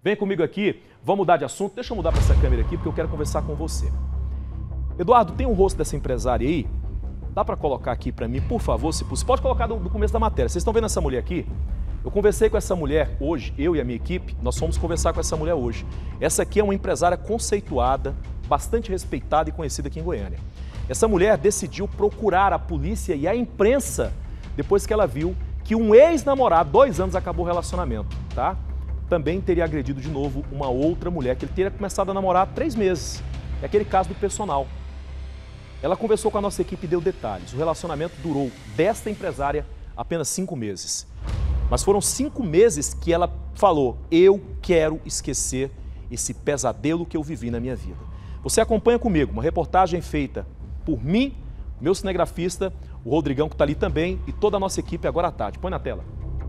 Vem comigo aqui, vamos mudar de assunto. Deixa eu mudar para essa câmera aqui, porque eu quero conversar com você. Eduardo, tem o rosto dessa empresária aí? Dá para colocar aqui para mim, por favor, se possível. Pode colocar do começo da matéria. Vocês estão vendo essa mulher aqui? Eu conversei com essa mulher hoje, eu e a minha equipe, nós fomos conversar com essa mulher hoje. Essa aqui é uma empresária conceituada, bastante respeitada e conhecida aqui em Goiânia. Essa mulher decidiu procurar a polícia e a imprensa depois que ela viu que um ex-namorado, 2 anos, acabou o relacionamento, tá? Também teria agredido de novo uma outra mulher, que ele teria começado a namorar há 3 meses. É aquele caso do personal. Ela conversou com a nossa equipe e deu detalhes. O relacionamento durou, desta empresária, apenas 5 meses. Mas foram 5 meses que ela falou: eu quero esquecer esse pesadelo que eu vivi na minha vida. Você acompanha comigo uma reportagem feita por mim, meu cinegrafista, o Rodrigão, que está ali também, e toda a nossa equipe agora à tarde. Põe na tela.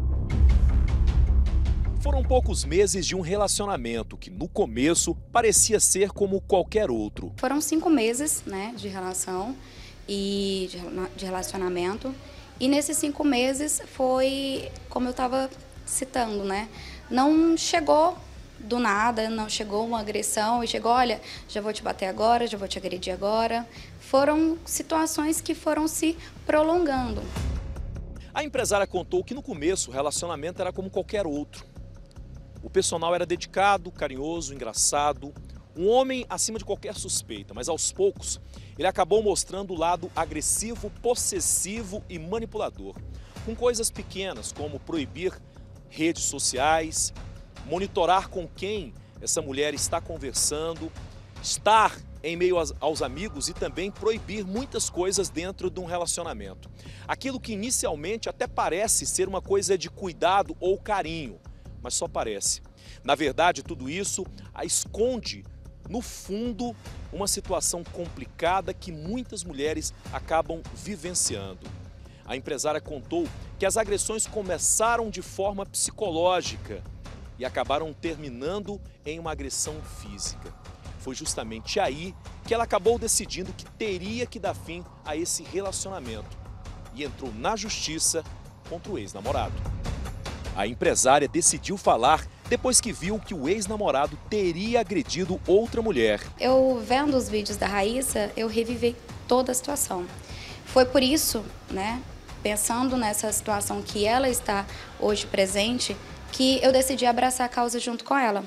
Foram poucos meses de um relacionamento que, no começo, parecia ser como qualquer outro. Foram 5 meses, né, de relação e de relacionamento. E nesses 5 meses foi, como eu estava citando, né, não chegou do nada, não chegou uma agressão e chegou, olha, já vou te bater agora, já vou te agredir agora. Foram situações que foram se prolongando. A empresária contou que no começo o relacionamento era como qualquer outro. O personal era dedicado, carinhoso, engraçado, um homem acima de qualquer suspeita, mas aos poucos ele acabou mostrando o lado agressivo, possessivo e manipulador, com coisas pequenas como proibir redes sociais, monitorar com quem essa mulher está conversando, estar em meio aos amigos e também proibir muitas coisas dentro de um relacionamento. Aquilo que inicialmente até parece ser uma coisa de cuidado ou carinho, mas só parece. Na verdade, tudo isso esconde, no fundo, uma situação complicada que muitas mulheres acabam vivenciando. A empresária contou que as agressões começaram de forma psicológica e acabaram terminando em uma agressão física. Foi justamente aí que ela acabou decidindo que teria que dar fim a esse relacionamento e entrou na justiça contra o ex-namorado. A empresária decidiu falar depois que viu que o ex-namorado teria agredido outra mulher. Eu vendo os vídeos da Raíssa, eu revivi toda a situação. Foi por isso, né, pensando nessa situação que ela está hoje presente, que eu decidi abraçar a causa junto com ela.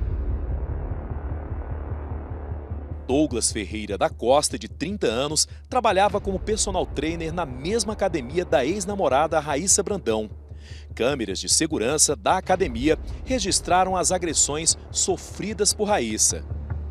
Douglas Ferreira da Costa, de 30 anos, trabalhava como personal trainer na mesma academia da ex-namorada Raíssa Brandão. Câmeras de segurança da academia registraram as agressões sofridas por Raíssa.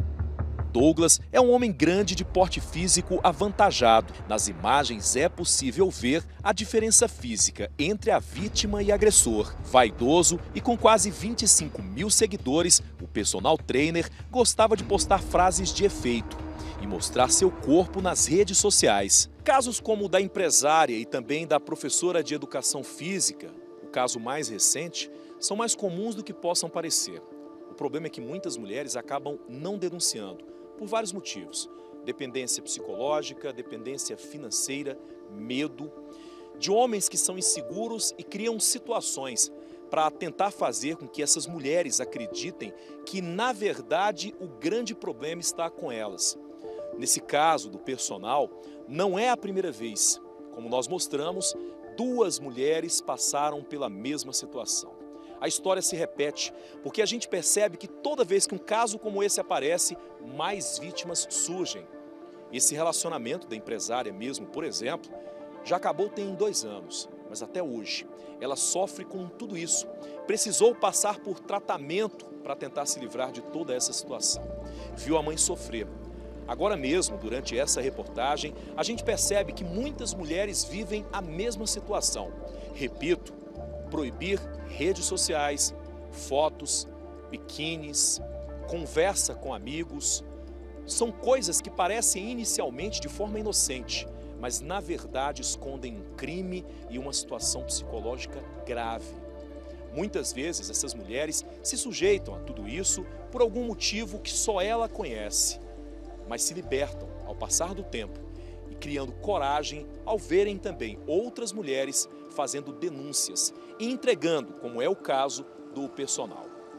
Douglas é um homem grande de porte físico avantajado. Nas imagens é possível ver a diferença física entre a vítima e agressor. Vaidoso e com quase 25 mil seguidores, o personal trainer gostava de postar frases de efeito e mostrar seu corpo nas redes sociais. Casos como o da empresária e também da professora de educação física, o caso mais recente, são mais comuns do que possam parecer. O problema é que muitas mulheres acabam não denunciando, por vários motivos. Dependência psicológica, dependência financeira, medo. De homens que são inseguros e criam situações para tentar fazer com que essas mulheres acreditem que, na verdade, o grande problema está com elas. Nesse caso do personal, não é a primeira vez. Como nós mostramos, 2 mulheres passaram pela mesma situação. A história se repete, porque a gente percebe que toda vez que um caso como esse aparece, mais vítimas surgem. Esse relacionamento da empresária mesmo, por exemplo, já acabou tem 2 anos, mas até hoje ela sofre com tudo isso. Precisou passar por tratamento para tentar se livrar de toda essa situação. Viu a mãe sofrer. Agora mesmo, durante essa reportagem, a gente percebe que muitas mulheres vivem a mesma situação. Repito, proibir redes sociais, fotos, biquínis, conversa com amigos. São coisas que parecem inicialmente de forma inocente, mas na verdade escondem um crime e uma situação psicológica grave. Muitas vezes essas mulheres se sujeitam a tudo isso por algum motivo que só ela conhece, mas se libertam ao passar do tempo e criando coragem ao verem também outras mulheres fazendo denúncias e entregando, como é o caso do personal.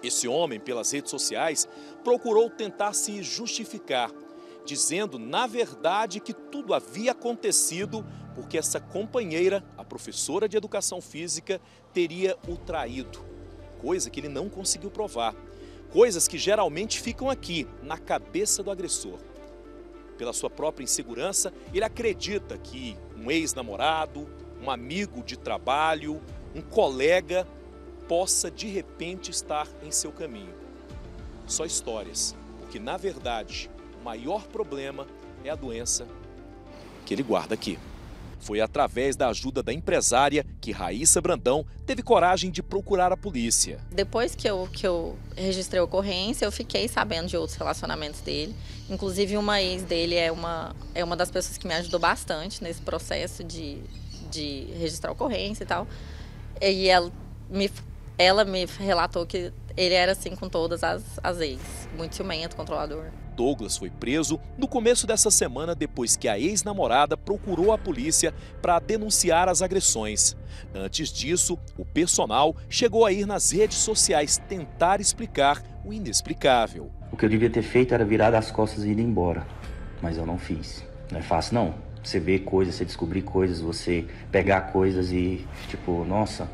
Esse homem, pelas redes sociais, procurou tentar se justificar, dizendo, na verdade, que tudo havia acontecido porque essa companheira, a professora de educação física, teria o traído. Coisa que ele não conseguiu provar. Coisas que geralmente ficam aqui, na cabeça do agressor. Pela sua própria insegurança, ele acredita que um ex-namorado, um amigo de trabalho, um colega possa de repente estar em seu caminho. Só histórias, porque na verdade o maior problema é a doença que ele guarda aqui. Foi através da ajuda da empresária que Raíssa Brandão teve coragem de procurar a polícia. Depois que eu registrei a ocorrência, eu fiquei sabendo de outros relacionamentos dele. Inclusive, uma ex dele é uma das pessoas que me ajudou bastante nesse processo de registrar a ocorrência e tal. E ela me relatou que ele era assim com todas as ex, muito ciumento, controlador. Douglas foi preso no começo dessa semana depois que a ex-namorada procurou a polícia para denunciar as agressões. Antes disso, o personal chegou a ir nas redes sociais tentar explicar o inexplicável. O que eu devia ter feito era virar as costas e ir embora, mas eu não fiz. Não é fácil não, você ver coisas, você descobrir coisas, você pegar coisas e tipo, nossa...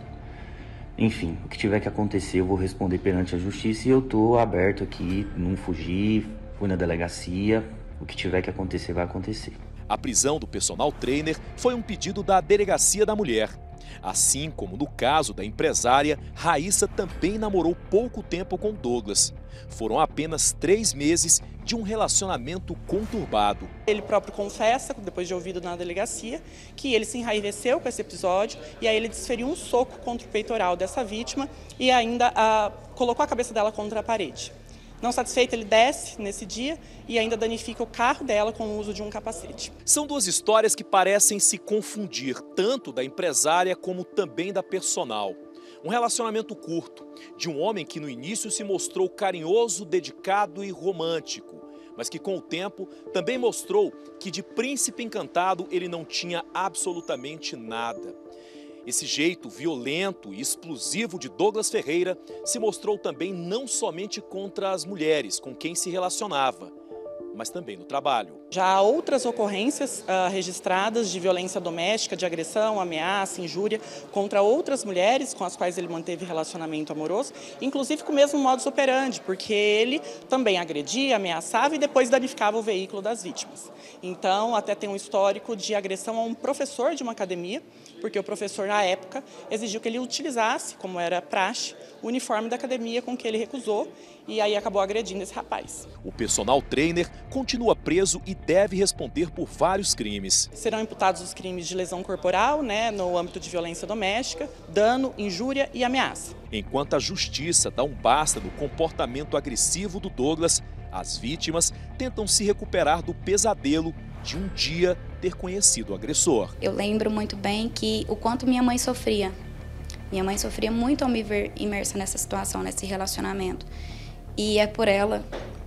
Enfim, o que tiver que acontecer eu vou responder perante a justiça e eu tô aberto aqui, não fugi, fui na delegacia, o que tiver que acontecer vai acontecer. A prisão do personal trainer foi um pedido da Delegacia da Mulher. Assim como no caso da empresária, Raíssa também namorou pouco tempo com Douglas. Foram apenas 3 meses de um relacionamento conturbado. Ele próprio confessa, depois de ouvido na delegacia, que ele se enraiveceu com esse episódio e aí ele desferiu um soco contra o peitoral dessa vítima e ainda colocou a cabeça dela contra a parede. Não satisfeito, ele desce nesse dia e ainda danifica o carro dela com o uso de um capacete. São duas histórias que parecem se confundir, tanto da empresária como também da personal. Um relacionamento curto, de um homem que no início se mostrou carinhoso, dedicado e romântico, mas que com o tempo também mostrou que de príncipe encantado ele não tinha absolutamente nada. Esse jeito violento e explosivo de Douglas Ferreira se mostrou também não somente contra as mulheres com quem se relacionava, mas também no trabalho. Já há outras ocorrências registradas de violência doméstica, de agressão, ameaça, injúria contra outras mulheres com as quais ele manteve relacionamento amoroso, inclusive com o mesmo modus operandi, porque ele também agredia, ameaçava e depois danificava o veículo das vítimas. Então, até tem um histórico de agressão a um professor de uma academia, porque o professor, na época, exigiu que ele utilizasse, como era praxe, o uniforme da academia com que ele recusou e aí acabou agredindo esse rapaz. O personal trainer continua preso e deve responder por vários crimes. Serão imputados os crimes de lesão corporal, no âmbito de violência doméstica, dano, injúria e ameaça. Enquanto a justiça dá um basta no comportamento agressivo do Douglas, as vítimas tentam se recuperar do pesadelo de um dia ter conhecido o agressor. Eu lembro muito bem que o quanto minha mãe sofria. Minha mãe sofria muito ao me ver imersa nessa situação, nesse relacionamento. E é por ela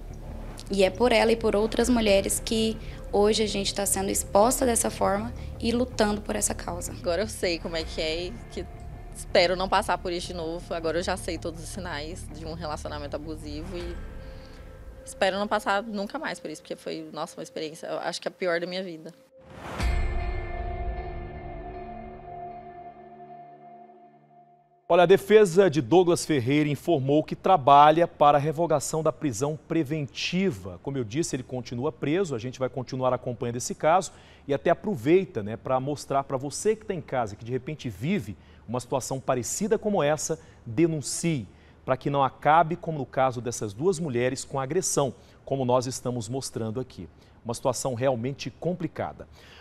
e por outras mulheres que hoje a gente está sendo exposta dessa forma e lutando por essa causa. Agora eu sei como é e que espero não passar por isso de novo. Agora eu já sei todos os sinais de um relacionamento abusivo e espero não passar nunca mais por isso, porque foi, nossa, uma experiência, eu acho que a pior da minha vida. Olha, a defesa de Douglas Ferreira informou que trabalha para a revogação da prisão preventiva. Como eu disse, ele continua preso, a gente vai continuar acompanhando esse caso e até aproveita, para mostrar para você que está em casa, que de repente vive uma situação parecida como essa, denuncie, para que não acabe, como no caso dessas duas mulheres, com agressão, como nós estamos mostrando aqui. Uma situação realmente complicada.